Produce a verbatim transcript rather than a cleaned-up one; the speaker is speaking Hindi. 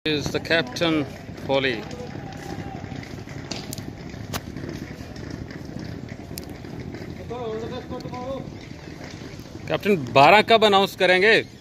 Is the Captain Folly. Captain बारह कब अनाउंस करेंगे?